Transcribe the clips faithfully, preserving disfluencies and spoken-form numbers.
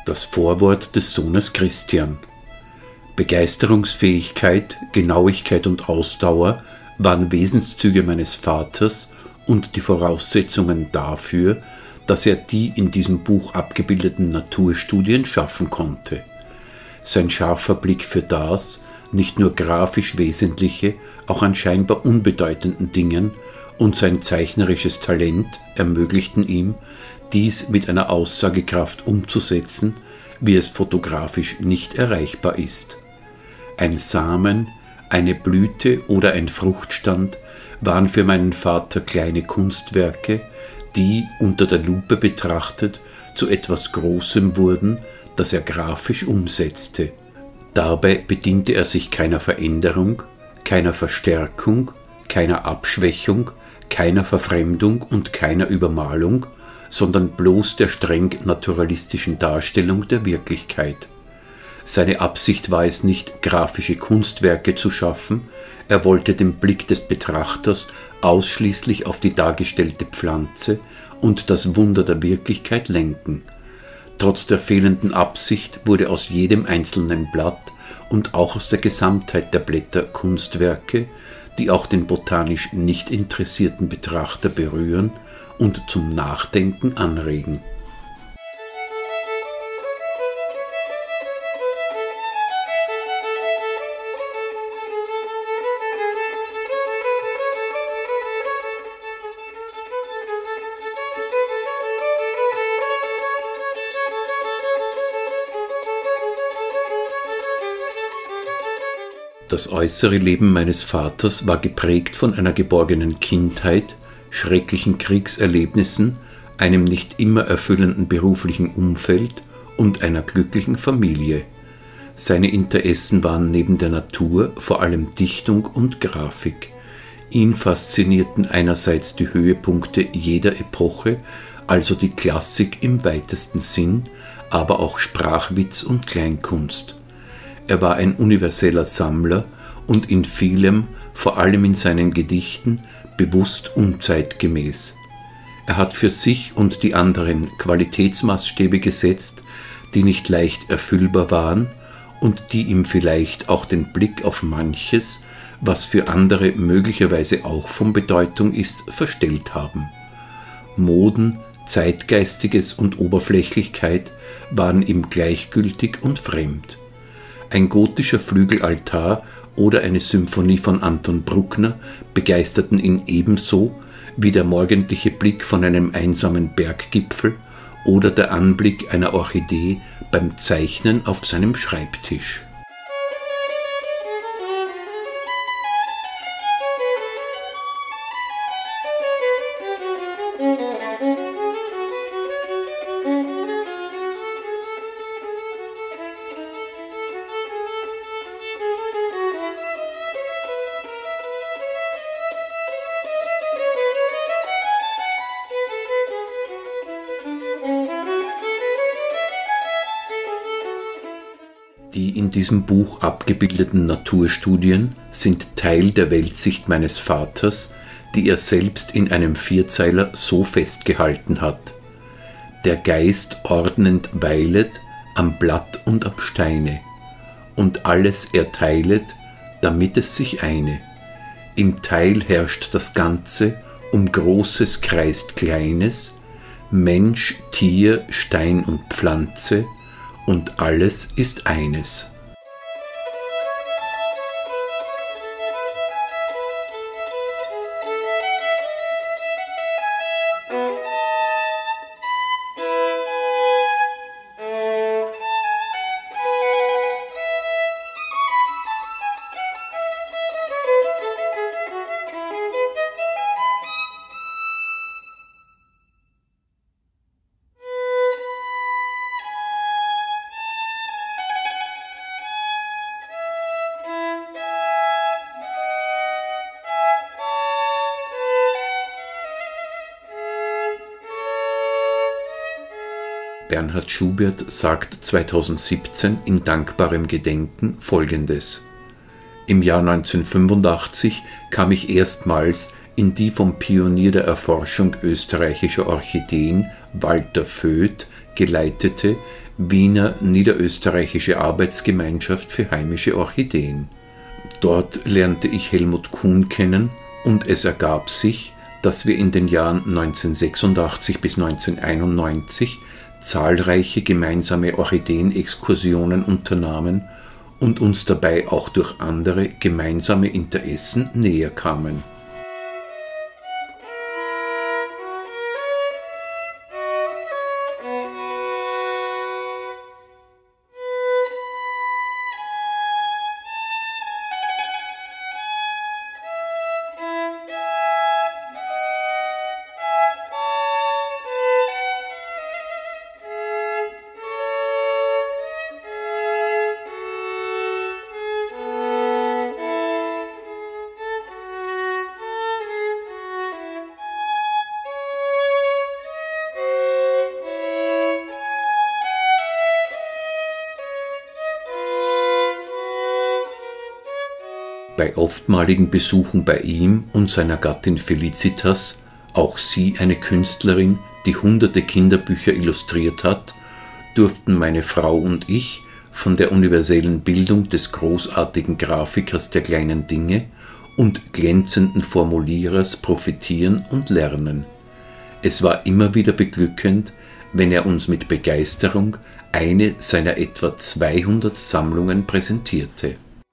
Das Vorwort des Sohnes Christian. Begeisterungsfähigkeit, Genauigkeit und Ausdauer waren Wesenszüge meines Vaters und die Voraussetzungen dafür, dass er die in diesem Buch abgebildeten Naturstudien schaffen konnte. Sein scharfer Blick für das, nicht nur grafisch Wesentliche, auch an scheinbar unbedeutenden Dingen und sein zeichnerisches Talent ermöglichten ihm, dies mit einer Aussagekraft umzusetzen, wie es fotografisch nicht erreichbar ist. Ein Samen, eine Blüte oder ein Fruchtstand waren für meinen Vater kleine Kunstwerke, die, unter der Lupe betrachtet, zu etwas Großem wurden, das er grafisch umsetzte. Dabei bediente er sich keiner Veränderung, keiner Verstärkung, keiner Abschwächung, keiner Verfremdung und keiner Übermalung, sondern bloß der streng naturalistischen Darstellung der Wirklichkeit. Seine Absicht war es nicht, grafische Kunstwerke zu schaffen, er wollte den Blick des Betrachters ausschließlich auf die dargestellte Pflanze und das Wunder der Wirklichkeit lenken. Trotz der fehlenden Absicht wurde aus jedem einzelnen Blatt und auch aus der Gesamtheit der Blätter Kunstwerke, die auch den botanisch nicht interessierten Betrachter berühren und zum Nachdenken anregen. Das äußere Leben meines Vaters war geprägt von einer geborgenen Kindheit, schrecklichen Kriegserlebnissen, einem nicht immer erfüllenden beruflichen Umfeld und einer glücklichen Familie. Seine Interessen waren neben der Natur vor allem Dichtung und Grafik. Ihn faszinierten einerseits die Höhepunkte jeder Epoche, also die Klassik im weitesten Sinn, aber auch Sprachwitz und Kleinkunst. Er war ein universeller Sammler und in vielem, vor allem in seinen Gedichten, bewusst unzeitgemäß. Er hat für sich und die anderen Qualitätsmaßstäbe gesetzt, die nicht leicht erfüllbar waren und die ihm vielleicht auch den Blick auf manches, was für andere möglicherweise auch von Bedeutung ist, verstellt haben. Moden, Zeitgeistiges und Oberflächlichkeit waren ihm gleichgültig und fremd. Ein gotischer Flügelaltar oder eine Symphonie von Anton Bruckner begeisterten ihn ebenso wie der morgendliche Blick von einem einsamen Berggipfel oder der Anblick einer Orchidee beim Zeichnen auf seinem Schreibtisch. Die in diesem Buch abgebildeten Naturstudien sind Teil der Weltsicht meines Vaters, die er selbst in einem Vierzeiler so festgehalten hat: Der Geist ordnend weilet am Blatt und am Steine, und alles erteilet, damit es sich eine. Im Teil herrscht das Ganze, um Großes kreist Kleines, Mensch, Tier, Stein und Pflanze, und alles ist eines. Bernhard Schubert sagt zweitausendsiebzehn in dankbarem Gedenken Folgendes: Im Jahr neunzehnhundertfünfundachtzig kam ich erstmals in die vom Pionier der Erforschung österreichischer Orchideen, Walter Voet, geleitete Wiener Niederösterreichische Arbeitsgemeinschaft für heimische Orchideen. Dort lernte ich Helmut Kuhn kennen und es ergab sich, dass wir in den Jahren neunzehnhundertsechsundachtzig bis neunzehnhunderteinundneunzig zahlreiche gemeinsame Orchideenexkursionen unternahmen und uns dabei auch durch andere gemeinsame Interessen näher kamen. Bei oftmaligen Besuchen bei ihm und seiner Gattin Felicitas, auch sie eine Künstlerin, die hunderte Kinderbücher illustriert hat, durften meine Frau und ich von der universellen Bildung des großartigen Grafikers der kleinen Dinge und glänzenden Formulierers profitieren und lernen. Es war immer wieder beglückend, wenn er uns mit Begeisterung eine seiner etwa zweihundert Sammlungen präsentierte.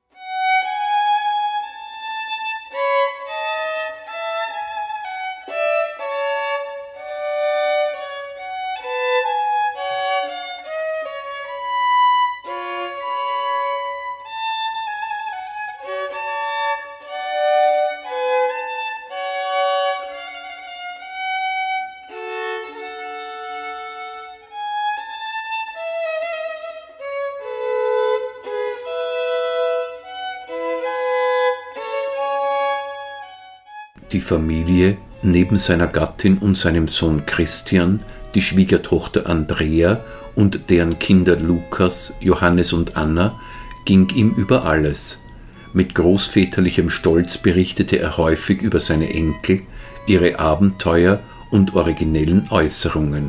Die Familie, neben seiner Gattin und seinem Sohn Christian, die Schwiegertochter Andrea und deren Kinder Lukas, Johannes und Anna, ging ihm über alles. Mit großväterlichem Stolz berichtete er häufig über seine Enkel, ihre Abenteuer und originellen Äußerungen.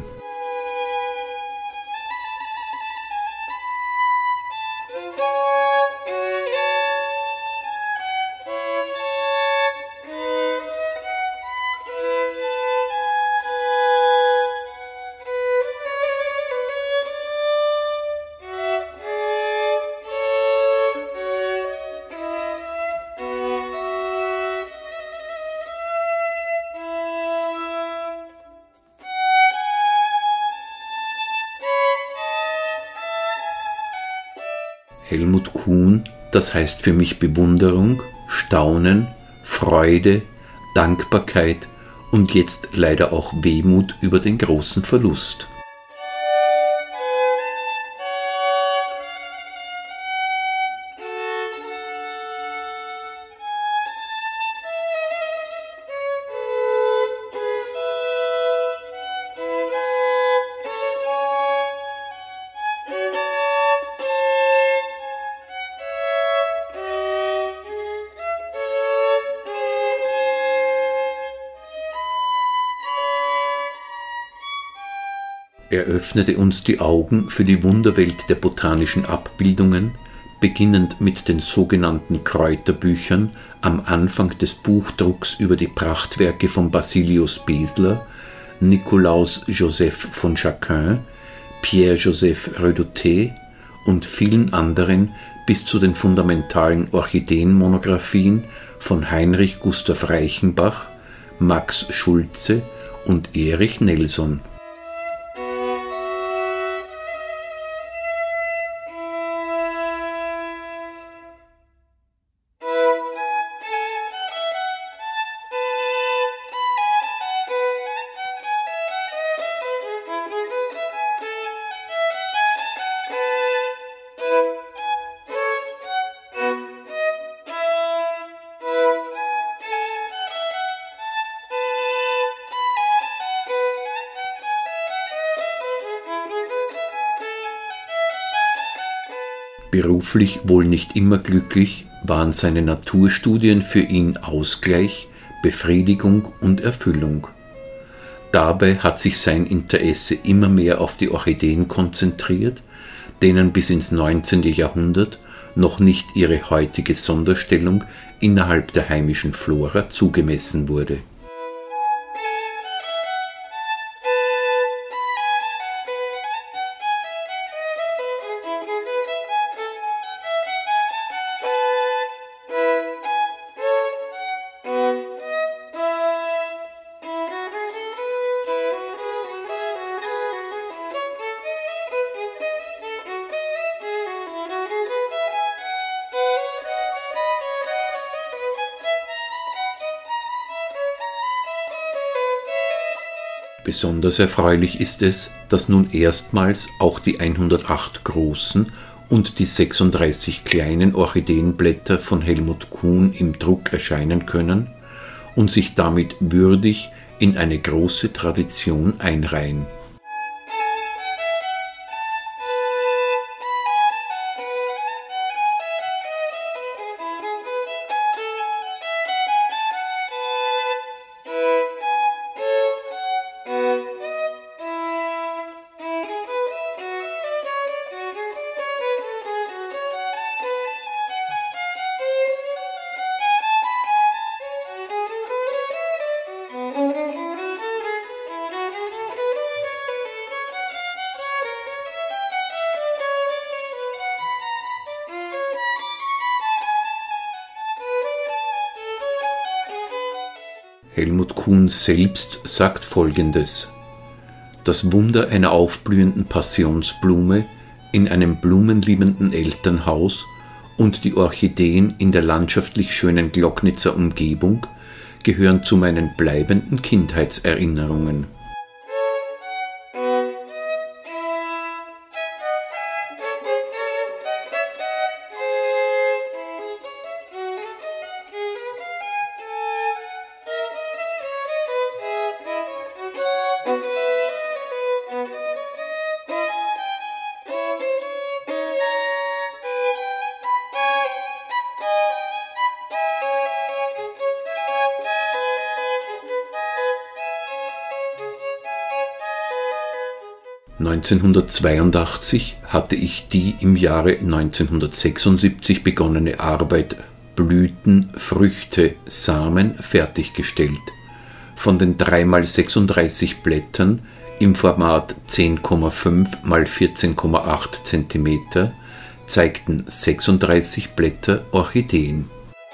Helmut Kuhn, das heißt für mich Bewunderung, Staunen, Freude, Dankbarkeit und jetzt leider auch Wehmut über den großen Verlust. Er öffnete uns die Augen für die Wunderwelt der botanischen Abbildungen, beginnend mit den sogenannten Kräuterbüchern am Anfang des Buchdrucks über die Prachtwerke von Basilius Besler, Nikolaus Joseph von Jacquin, Pierre-Joseph Redoutez und vielen anderen bis zu den fundamentalen Orchideenmonographien von Heinrich Gustav Reichenbach, Max Schulze und Erich Nelson. Beruflich wohl nicht immer glücklich, waren seine Naturstudien für ihn Ausgleich, Befriedigung und Erfüllung. Dabei hat sich sein Interesse immer mehr auf die Orchideen konzentriert, denen bis ins neunzehnte. Jahrhundert noch nicht ihre heutige Sonderstellung innerhalb der heimischen Flora zugemessen wurde. Besonders erfreulich ist es, dass nun erstmals auch die hundertacht großen und die sechsunddreißig kleinen Orchideenblätter von Helmut Kuhn im Druck erscheinen können und sich damit würdig in eine große Tradition einreihen. Helmut Kuhn selbst sagt Folgendes: Das Wunder einer aufblühenden Passionsblume in einem blumenliebenden Elternhaus und die Orchideen in der landschaftlich schönen Glocknitzer Umgebung gehören zu meinen bleibenden Kindheitserinnerungen. neunzehnhundertzweiundachtzig hatte ich die im Jahre neunzehnhundertsechsundsiebzig begonnene Arbeit Blüten, Früchte, Samen fertiggestellt. Von den drei mal sechsunddreißig Blättern im Format zehn Komma fünf mal vierzehn Komma acht Zentimeter zeigten sechsunddreißig Blätter Orchideen.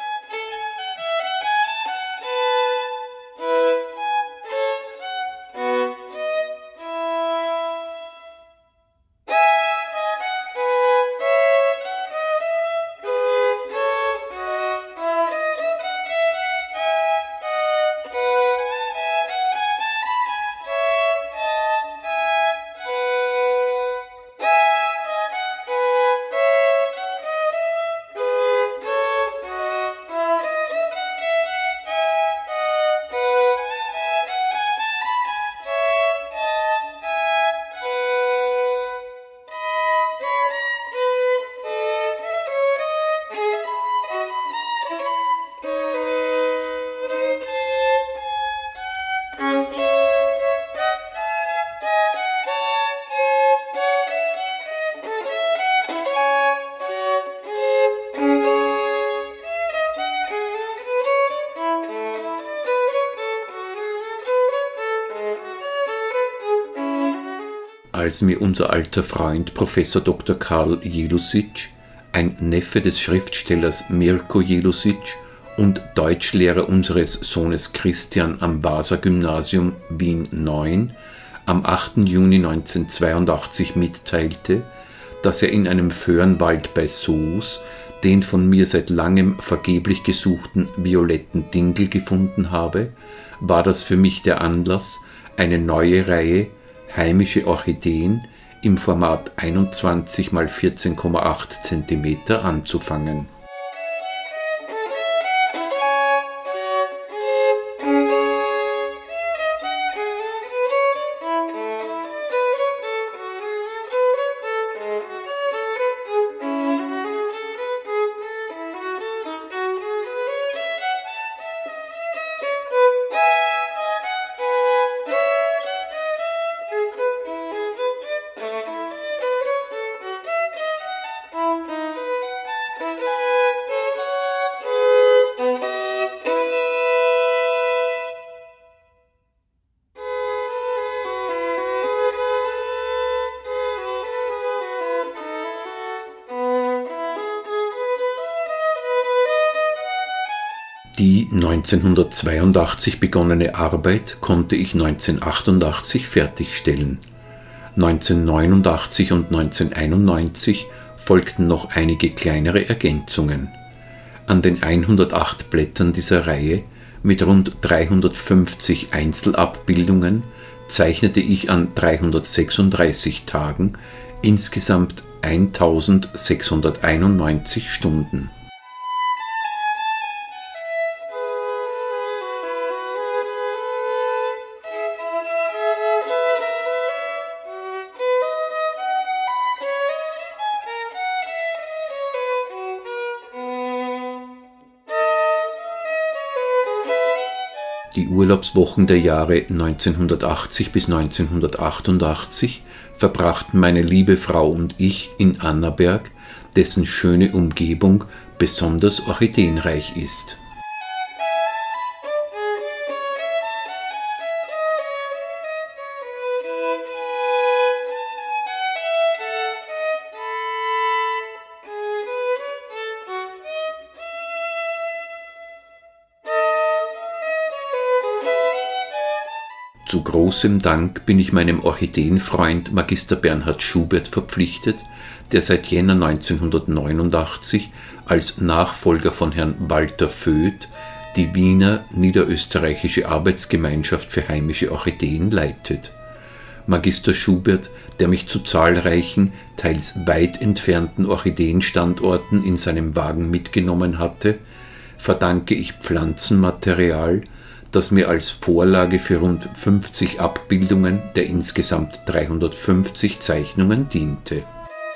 Als mir unser alter Freund Professor Doktor Karl Jelusic, ein Neffe des Schriftstellers Mirko Jelusic und Deutschlehrer unseres Sohnes Christian am Vasa-Gymnasium Wien neun, am achten Juni neunzehnhundertzweiundachtzig mitteilte, dass er in einem Föhrenwald bei Soos den von mir seit langem vergeblich gesuchten violetten Dingel gefunden habe, war das für mich der Anlass, eine neue Reihe heimische Orchideen im Format einundzwanzig mal vierzehn Komma acht Zentimeter anzufangen. Die neunzehnhundertzweiundachtzig begonnene Arbeit konnte ich neunzehnhundertachtundachtzig fertigstellen. neunzehnhundertneunundachtzig und neunzehnhunderteinundneunzig folgten noch einige kleinere Ergänzungen. An den hundertacht Blättern dieser Reihe mit rund dreihundertfünfzig Einzelabbildungen zeichnete ich an dreihundertsechsunddreißig Tagen insgesamt eintausendsechshunderteinundneunzig Stunden. Die Urlaubswochen der Jahre neunzehnhundertachtzig bis neunzehnhundertachtundachtzig verbrachten meine liebe Frau und ich in Annaberg, dessen schöne Umgebung besonders orchideenreich ist. Zu großem Dank bin ich meinem Orchideenfreund Magister Bernhard Schubert verpflichtet, der seit Jänner neunzehnhundertneunundachtzig als Nachfolger von Herrn Walter Voeth die Wiener Niederösterreichische Arbeitsgemeinschaft für heimische Orchideen leitet. Magister Schubert, der mich zu zahlreichen, teils weit entfernten Orchideenstandorten in seinem Wagen mitgenommen hatte, verdanke ich Pflanzenmaterial, das mir als Vorlage für rund fünfzig Abbildungen der insgesamt dreihundertfünfzig Zeichnungen diente.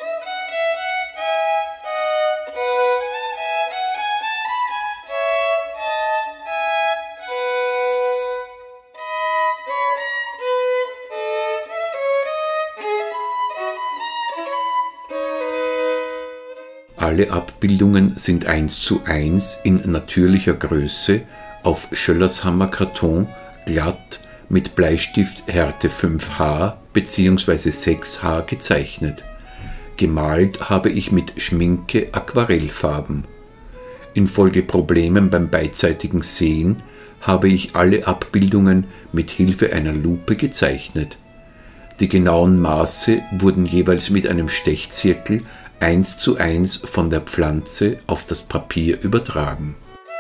Alle Abbildungen sind eins zu eins in natürlicher Größe auf Schöllershammer Karton, glatt, mit Bleistift Härte fünf H bzw. sechs H gezeichnet. Gemalt habe ich mit Schminke Aquarellfarben. Infolge Problemen beim beidseitigen Sehen habe ich alle Abbildungen mit Hilfe einer Lupe gezeichnet. Die genauen Maße wurden jeweils mit einem Stechzirkel eins zu eins von der Pflanze auf das Papier übertragen.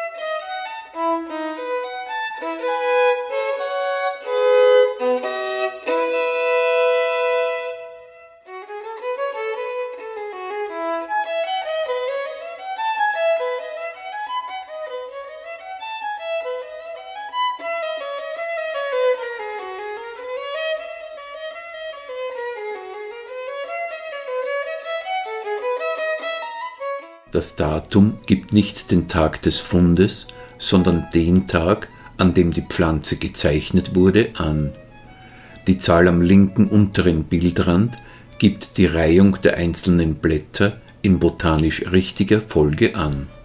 Das Datum gibt nicht den Tag des Fundes, sondern den Tag, an dem die Pflanze gezeichnet wurde, an. Die Zahl am linken unteren Bildrand gibt die Reihung der einzelnen Blätter in botanisch richtiger Folge an.